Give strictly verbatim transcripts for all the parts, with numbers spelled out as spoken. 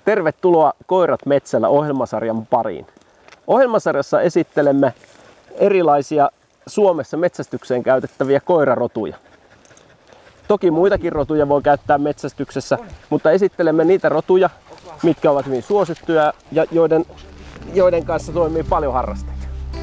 Tervetuloa Koirat metsällä -ohjelmasarjan pariin. Ohjelmasarjassa esittelemme erilaisia Suomessa metsästykseen käytettäviä koirarotuja. Toki muitakin rotuja voi käyttää metsästyksessä, mutta esittelemme niitä rotuja, mitkä ovat hyvin suosittuja ja joiden, joiden kanssa toimii paljon harrastajia.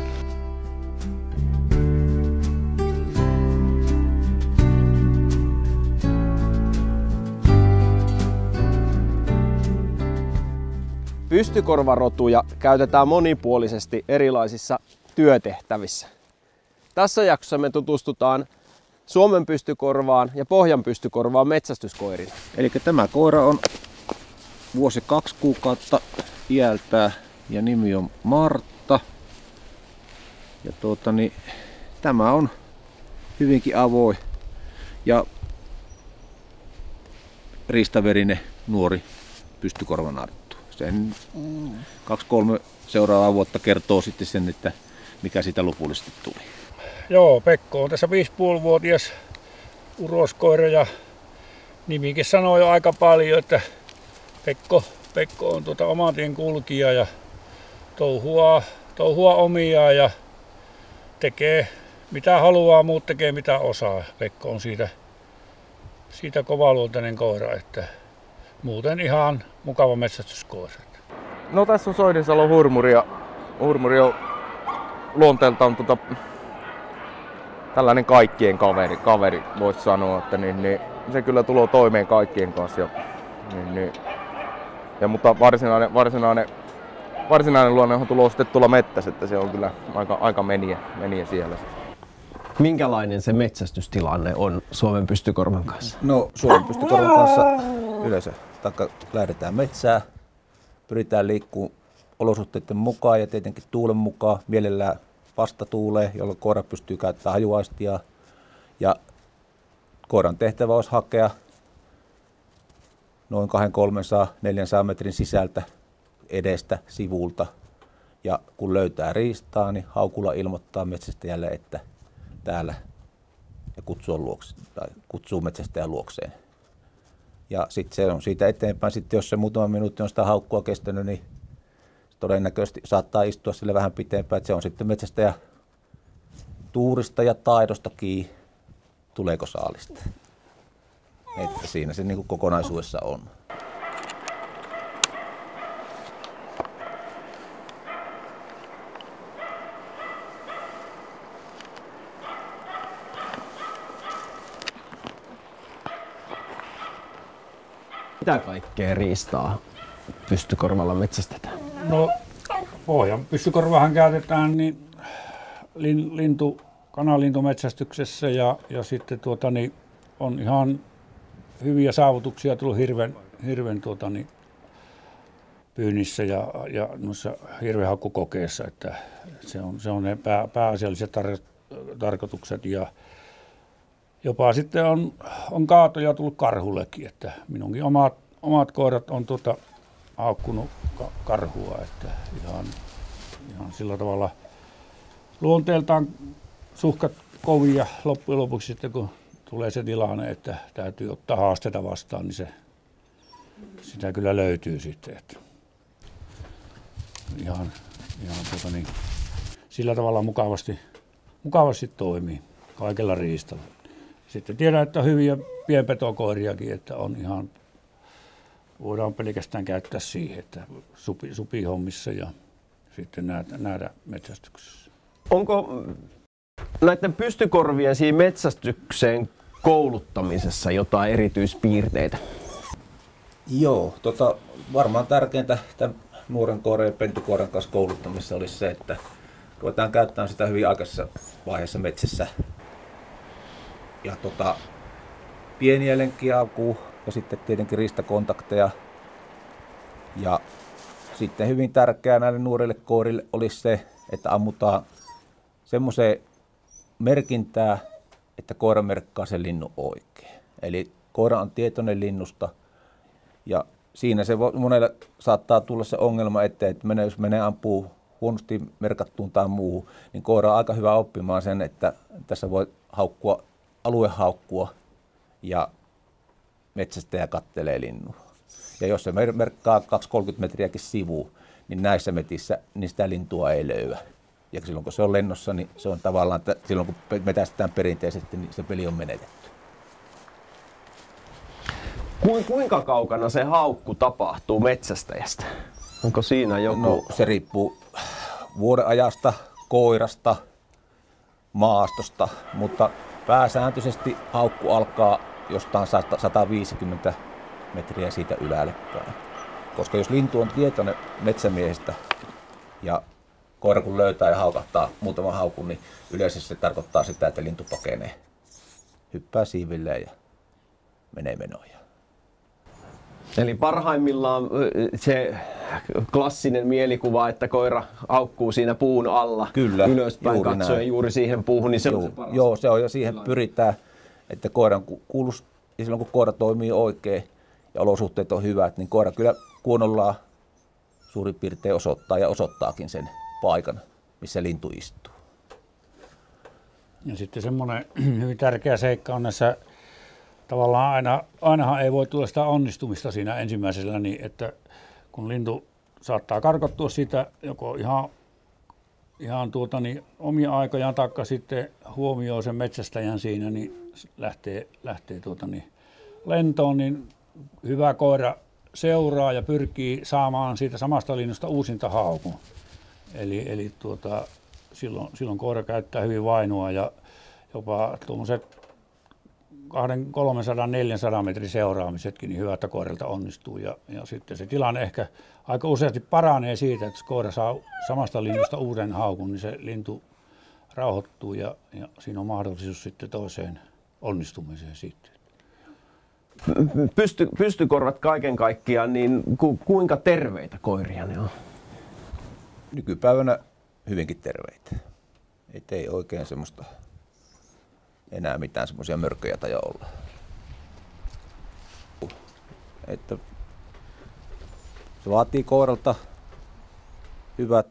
Pystykorvarotuja käytetään monipuolisesti erilaisissa työtehtävissä. Tässä jaksossa me tutustutaan Suomen pystykorvaan ja Pohjan pystykorvaan metsästyskoiriin. Eli tämä koira on vuosi kaksi kuukautta iältään ja nimi on Martta. Ja tuota, niin, tämä on hyvinkin avoin ja riistaverinen nuori pystykorvanarttu. Sen kaksi kolme seuraavaa vuotta kertoo sitten sen, että mikä siitä lopullisesti tuli. Joo, Pekko on tässä viisi pilkku viisi vuotias uroskoira ja nimikin sanoo jo aika paljon, että Pekko, Pekko on tuota oman tien kulkija ja touhua, touhua omiaan ja tekee mitä haluaa, muut tekee mitä osaa. Pekko on siitä, siitä kovaluontainen koira, että muuten ihan mukava metsästyskoira. No tässä on Soidinsalon hurmuri ja hurmuri on luonteeltaan tota, tällainen kaikkien kaveri, kaveri voisi sanoa, että niin, niin, se kyllä tulee toimeen kaikkien kanssa. Ja, niin, niin, ja, mutta varsinainen, varsinainen, varsinainen luonnehan tulee sitten tuolla mettässä, että se on kyllä aika, aika meniä, meniä siellä. Minkälainen se metsästystilanne on Suomen pystykorvan kanssa? No Suomen pystykorvan kanssa yleensä taikka lähdetään metsään, pyritään liikkumaan olosuhteiden mukaan ja tietenkin tuulen mukaan, mielellään vastatuuleen, jolloin koira pystyy käyttämään hajuaistia. Ja koiran tehtävä olisi hakea noin kaksisataa kolmesataa neljäsataa metrin sisältä edestä, sivulta. Ja kun löytää riistaa, niin haukulla ilmoittaa metsästäjälle, että täällä ja kutsuu, luokse, tai kutsuu metsästäjän luokseen. Ja sitten se on siitä eteenpäin, sitten jos se muutama minuutti on sitä haukkua kestänyt, niin todennäköisesti saattaa istua sille vähän pitempään, että se on sitten metsästäjä tuurista ja taidosta kiinni, tuleeko saalista. Että siinä se niin kuin kokonaisuudessa on. Mitä kaikkea riistaa pystykorvalla metsästetään? No, Pohjan pystykorvahan käytetään niin lin, lintu, kanalintumetsästyksessä ja, ja sitten tuota, niin on ihan hyviä saavutuksia tullut hirven, hirven tuota, niin, pyynnissä ja, ja noissa hirvenhakkukokeissa, että se on, se on ne pää, pääasialliset tar- tarkoitukset ja jopa sitten on, on kaatoja tullut karhullekin, että minunkin omat, omat koirat on tuota, haukkunut ka- karhua, että ihan, ihan sillä tavalla luonteeltaan suhkat kovia loppujen lopuksi sitten kun tulee se tilanne, että täytyy ottaa haasteita vastaan, niin se, sitä kyllä löytyy sitten, että ihan, ihan tuota niin, sillä tavalla mukavasti, mukavasti toimii kaikella riistalla. Sitten tiedän, että on hyviä pienpetokoiriakin, että on ihan, voidaan pelkästään käyttää siihen, että supi, supihommissa ja sitten nähdä, nähdä metsästyksessä. Onko näiden pystykorvien siinä metsästykseen kouluttamisessa jotain erityispiirteitä? Joo, tota, varmaan tärkeintä tämän nuoren koiran ja pentukoiran kanssa kouluttamisessa olisi se, että ruvetaan käyttämään sitä hyvin aikaisessa vaiheessa metsässä. Ja tota, pieniä lenkkialkuja ja sitten tietenkin riistakontakteja. Ja sitten hyvin tärkeää näille nuorille koirille olisi se, että ammutaan semmoiseen merkintää, että koira merkkaa sen linnun oikein. Eli koira on tietoinen linnusta ja siinä se monelle saattaa tulla se ongelma eteen, että menee, jos menee ampuu huonosti merkattuun tai muuhun, niin koira on aika hyvä oppimaan sen, että tässä voi haukkua, aluehaukkua ja metsästäjä kattelee linnua. Ja jos se merkkaa kaksikymmentä kolmekymmentä metriäkin sivuun, niin näissä metissä niin sitä lintua ei löyä. Ja silloin kun se on lennossa, niin se on tavallaan, että silloin kun metästetään perinteisesti, niin se peli on menetetty. Kuinka kaukana se haukku tapahtuu metsästäjästä? Onko siinä joku? No, se riippuu vuodenajasta, koirasta, maastosta, mutta pääsääntöisesti haukku alkaa jostain sata viisikymmentä metriä siitä ylälle päin. Koska jos lintu on tietoinen metsämiehestä ja koira kun löytää ja haukahtaa muutaman haukun, niin yleensä se tarkoittaa sitä, että lintu pakenee, hyppää siivilleen ja menee menoja. Eli parhaimmillaan se klassinen mielikuva, että koira haukkuu siinä puun alla. Kyllä, ylöspäin katsoen näin. Juuri siihen puuhun, niin se joo, on se paras. Joo, se on ja siihen pyritään, että koiran kuulus, ja silloin kun koira toimii oikein ja olosuhteet on hyvät, niin koira kyllä kuunnollaan suurin piirtein osoittaa ja osoittaakin sen paikan, missä lintu istuu. Ja sitten semmoinen hyvin tärkeä seikka on näissä, tavallaan aina, ainahan ei voi tulla sitä onnistumista siinä ensimmäisellä, niin että kun lintu saattaa karkottua siitä joko ihan, ihan tuota, niin omia aikojaan taikka sitten huomioi sen metsästäjän siinä, niin lähtee, lähtee tuota, niin lentoon, niin hyvä koira seuraa ja pyrkii saamaan siitä samasta linnusta uusinta haukun. Eli, eli tuota, silloin, silloin koira käyttää hyvin vainua ja jopa tuommoiset kolmesataa neljäsataa metrin seuraamisetkin, niin hyvä, että koiralta onnistuu. Ja, ja sitten se tilanne ehkä aika useasti paranee siitä, että jos koira saa samasta linnusta uuden haukun, niin se lintu rauhoittuu ja, ja siinä on mahdollisuus sitten toiseen onnistumiseen sitten. Pysty, pystykorvat kaiken kaikkiaan, niin ku, kuinka terveitä koiria ne on? Nykypäivänä hyvinkin terveitä. Et ei oikein semmoista enää mitään semmoisia mörköjä taja olla. Että se vaatii koiralta hyvät,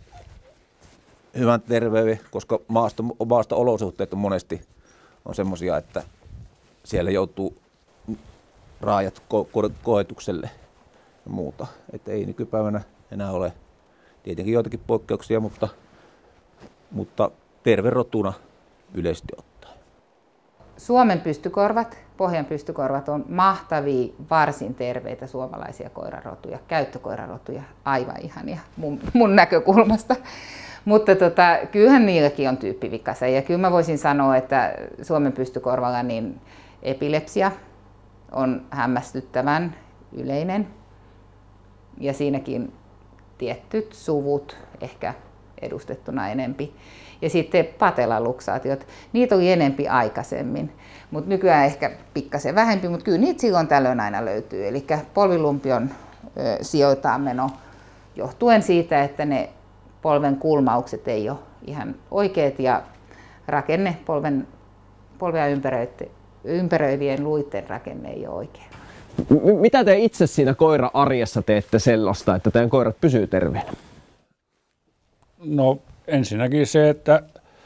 hyvän terveyden, koska maasta, maasta olosuhteet on monesti on semmoisia, että siellä joutuu raajat ko- ko- koetukselle ja muuta. Että ei nykypäivänä enää ole tietenkin joitakin poikkeuksia, mutta, mutta terve rotuna yleisesti ottaen. Suomen pystykorvat, Pohjan pystykorvat on mahtavia, varsin terveitä suomalaisia koirarotuja, käyttökoirarotuja, aivan ihania mun, mun näkökulmasta. Mutta tota, kyllähän niilläkin on tyyppivikassa ja kyllä mä voisin sanoa, että Suomen pystykorvalla niin epilepsia on hämmästyttävän yleinen ja siinäkin tietyt suvut ehkä edustettuna enempi. Ja sitten patelaluksaatiot, niitä oli enempi aikaisemmin, mutta nykyään ehkä pikkasen vähempi, mutta kyllä niitä silloin tällöin aina löytyy. Eli polvilumpion ö, sijoiltaan meno johtuen siitä, että ne polven kulmaukset ei ole ihan oikeat ja rakenne, polven, polvea ympäröivien luiden rakenne ei ole oikein. Mitä te itse siinä koira-arjessa teette sellaista, että teidän koirat pysyy terveenä? No ensinnäkin se, että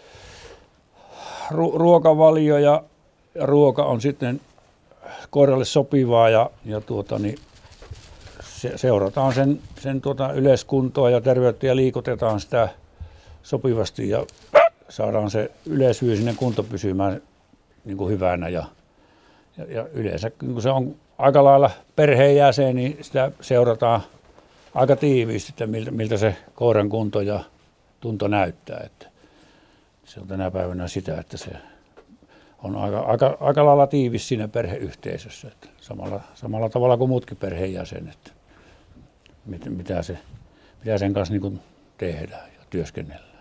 ru- ruokavalio ja, ja ruoka on sitten koiralle sopivaa ja, ja tuota, niin se, seurataan sen, sen tuota yleiskuntoa ja terveyttä ja liikutetaan sitä sopivasti ja saadaan se yleisfyysinen kunto pysymään niin kuin hyvänä. Ja, ja, ja yleensä kun se on aika lailla perheenjäsen, niin sitä seurataan aika tiiviisti, että miltä, miltä se koiran kunto ja tunto näyttää. Että se on tänä päivänä sitä, että se on aika, aika, aika lailla tiivis siinä perheyhteisössä. Että samalla, samalla tavalla kuin muutkin perheenjäsenet. Mitä, mitä, se, mitä sen kanssa niin kuin tehdään ja työskennellään.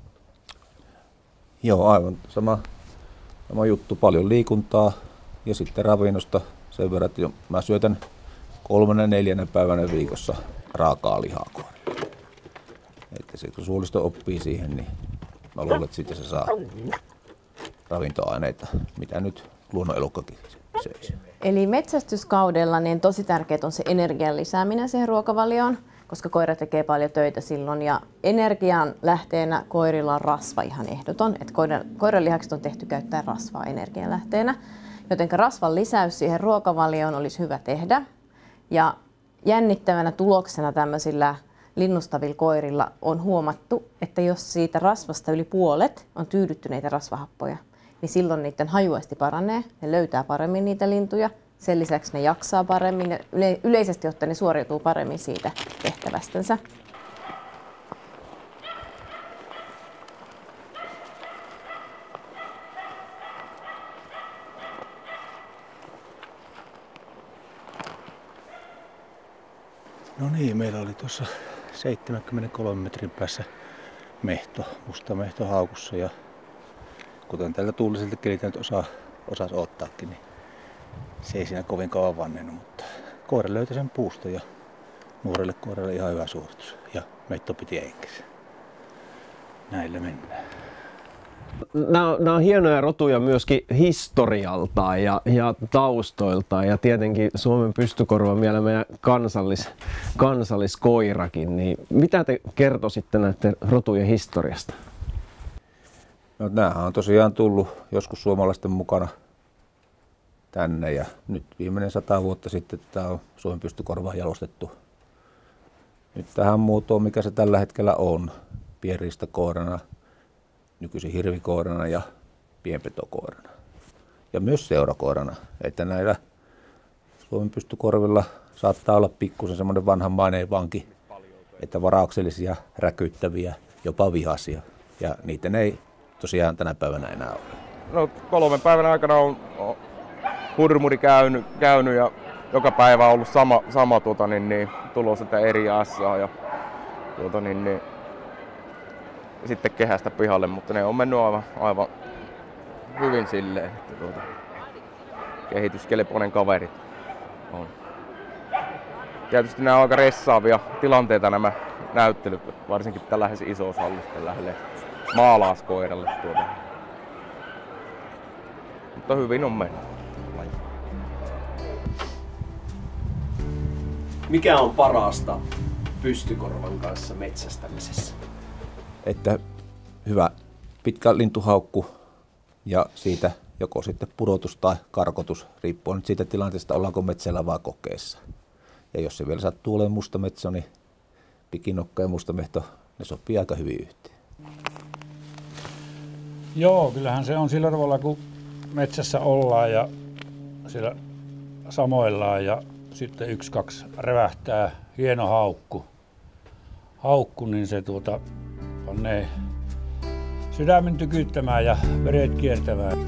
Joo, aivan sama, sama juttu. Paljon liikuntaa ja sitten ravinnosta sen verran, että mä syötän kolmannen neljännen päivänä viikossa raakaa lihaa koirille. Että se, kun suolisto oppii siihen, niin mä luulen, että siitä se saa ravintoaineita, mitä nyt luonnonelukkakin söisi. Eli metsästyskaudella niin tosi tärkeää on se energian lisääminen siihen ruokavalioon, koska koira tekee paljon töitä silloin. Ja energian lähteenä koirilla on rasva ihan ehdoton. Että koiran, koiran lihakset on tehty käyttää rasvaa energian lähteenä. Joten rasvan lisäys siihen ruokavalioon olisi hyvä tehdä. Ja jännittävänä tuloksena tämmöisillä linnustavilla koirilla on huomattu, että jos siitä rasvasta yli puolet on tyydyttyneitä rasvahappoja, niin silloin niiden hajuaisti paranee, ne löytää paremmin niitä lintuja, sen lisäksi ne jaksaa paremmin ja yle- yleisesti ottaen ne suoriutuu paremmin siitä tehtävästänsä. No niin, meillä oli tuossa seitsemänkymmentäkolme metrin päässä mehto, musta mehto haukussa ja kuten tällä tuuliselta keliltä nyt osaa, osasi ottaakin, niin se ei siinä kovin kauan vannennut, mutta koira löytää sen puusta ja nuorelle koiralle ihan hyvä suoritus ja mehto piti enkessä. Näillä mennään. Nämä, nämä on hienoja rotuja myöskin historialtaan ja, ja taustoiltaan ja tietenkin Suomen pystykorva vielä meidän kansallis, kansalliskoirakin. Niin mitä te kertoisitte näiden rotujen historiasta? No, nämähän on tosiaan tullut joskus suomalaisten mukana tänne ja nyt viimeinen sata vuotta sitten tämä on Suomen pystykorvaan jalostettu nyt tähän muotoon, mikä se tällä hetkellä on, pienriistakoirana, nykyisin hirvikoirana ja pienpetokoirana ja myös seurakoirana, että näillä Suomen pystykorvilla saattaa olla pikkusen semmoinen vanhan maineen vanki, että varauksellisia, räkyttäviä, jopa vihaisia ja niitä ei tosiaan tänä päivänä enää ole. No kolmen päivän aikana on, on hurmuri käynyt, käynyt ja joka päivä on ollut sama, sama tuota, niin, niin, tulos, että eri assaa ja tuota, niin, niin, sitten kehästä pihalle, mutta ne on mennyt aivan, aivan hyvin silleen, että tuota, kehityskelpoinen kaveri on. Tietysti nämä on aika ressaavia tilanteita nämä näyttelyt, varsinkin tällaisessa isossa hallissa tällaiselle maalauskoiralle. Tuota. Mutta hyvin on mennyt. Mikä on parasta pystykorvan kanssa metsästämisessä? Että hyvä pitkä lintuhaukku ja siitä joko sitten pudotus tai karkotus, riippuen nyt siitä tilanteesta, ollaanko metsällä vai kokeessa. Ja jos se vielä sattuu olemaan musta metsä, niin pikinokka ja musta mehto, ne sopii aika hyvin yhteen. Joo, kyllähän se on sillä tavalla, kun metsässä ollaan ja siellä samoillaan ja sitten yksi, kaksi revähtää hieno haukku. Haukku, niin se tuota panee sydämen tykyttämään ja veret kiertämään.